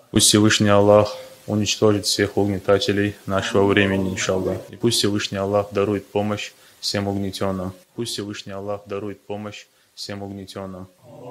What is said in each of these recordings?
Пусть Всевышний Аллах уничтожит всех угнетателей нашего времени, иншаллах. И пусть Всевышний Аллах дарует помощь всем угнетенным. Пусть Всевышний Аллах дарует помощь всем угнетенным.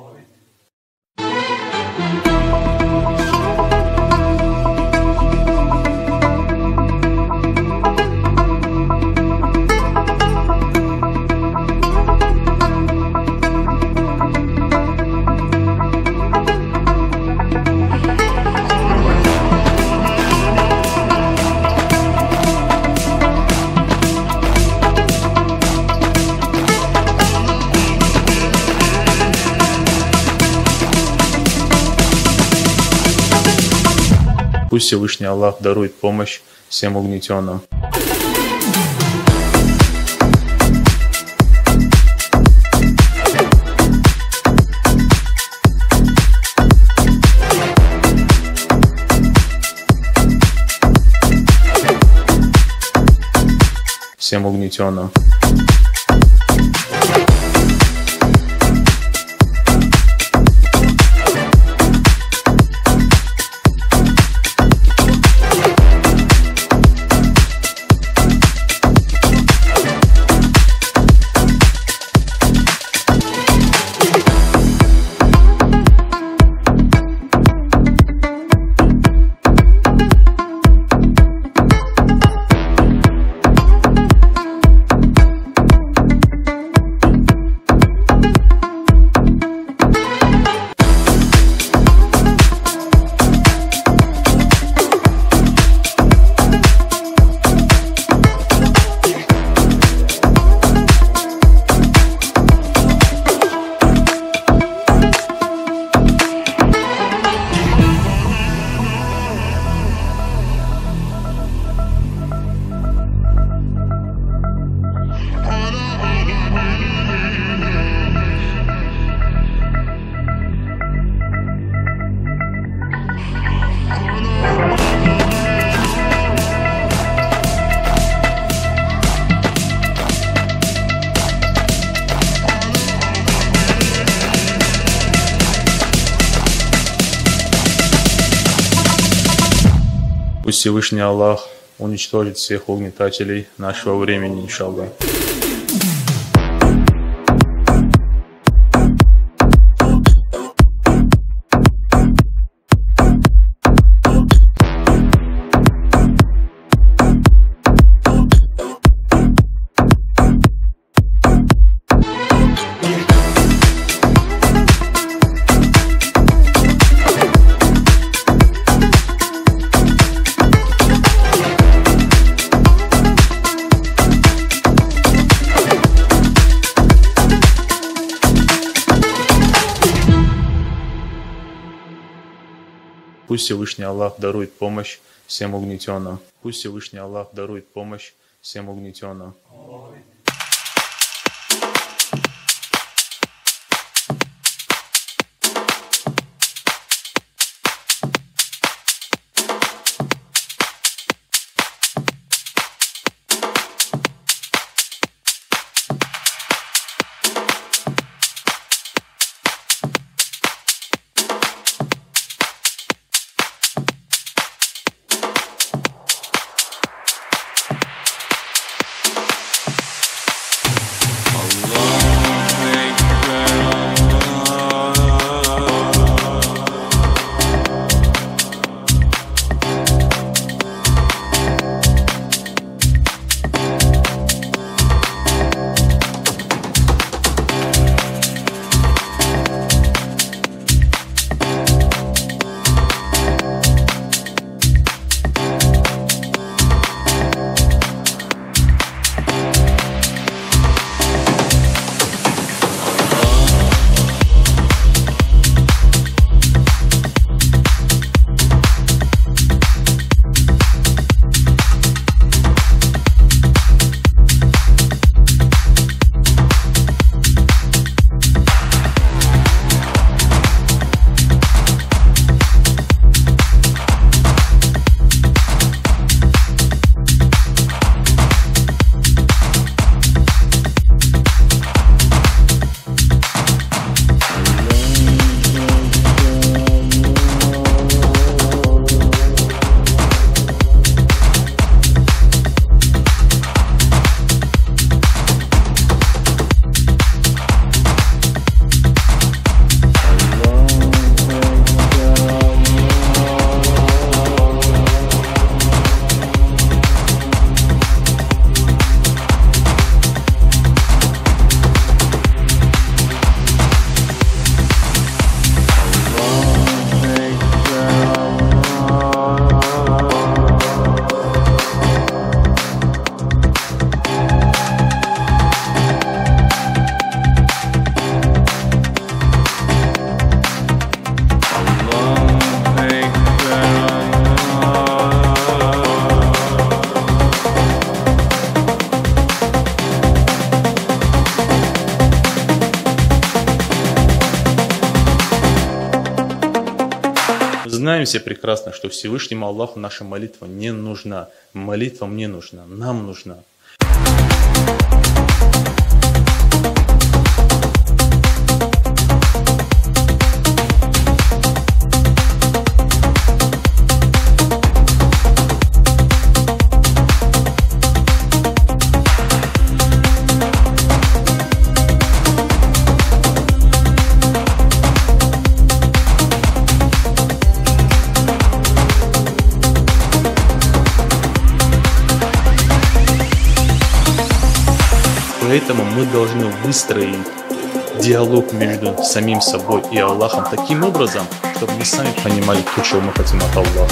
Пусть Всевышний Аллах дарует помощь всем угнетенным. Всем угнетенным. Пусть Всевышний Аллах уничтожит всех угнетателей нашего времени, иншаллах. Пусть Всевышний Аллах дарует помощь всем угнетенным. Пусть Всевышний Аллах дарует помощь всем угнетенным. знаем все прекрасно, что Всевышнему Аллаху наша молитва не нужна. Молитва мне нужна, нам нужна. Поэтому мы должны выстроить диалог между самим собой и Аллахом таким образом, чтобы мы сами понимали то, чего мы хотим от Аллаха.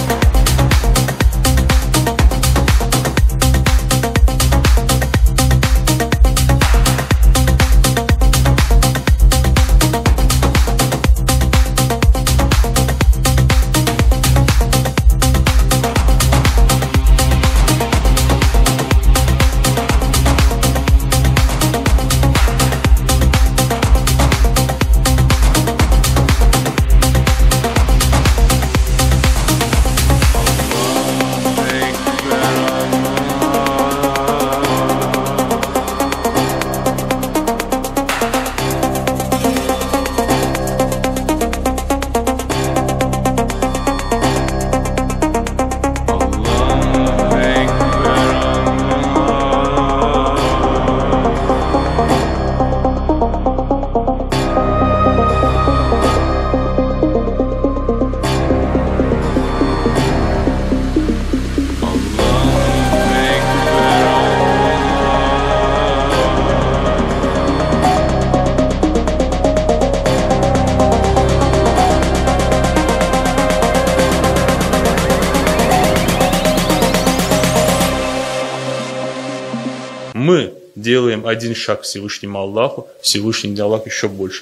Мы делаем один шаг к Всевышнему Аллаху, Всевышний Аллах еще больше.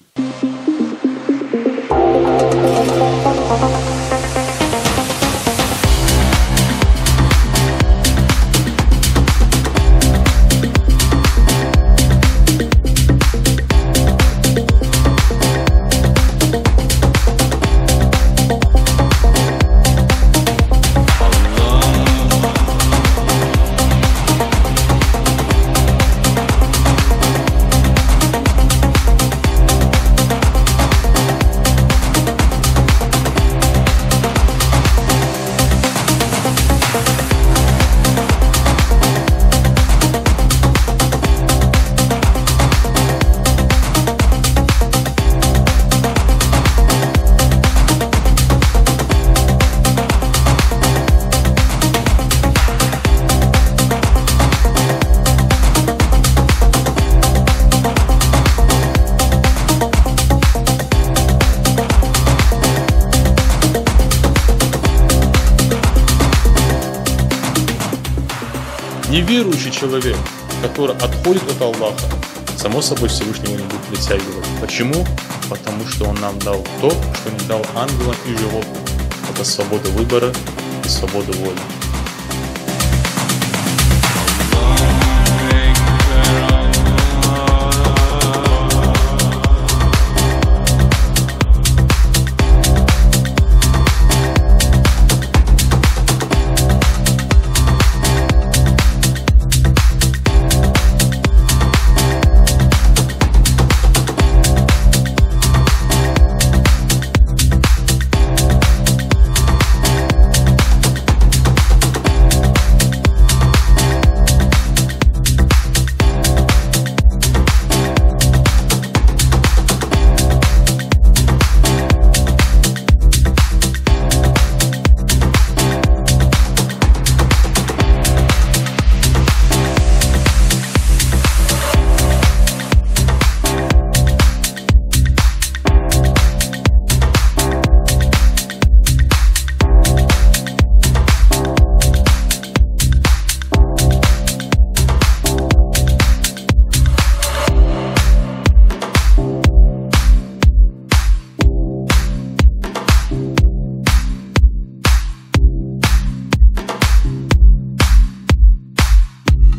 Неверующий человек, который отходит от Аллаха, само собой Всевышнего не будет притягивать. Почему? Потому что Он нам дал то, что не дал ангелам и животным. Это свобода выбора и свобода воли.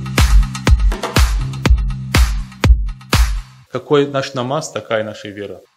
Какой наш намаз, такая наша вера.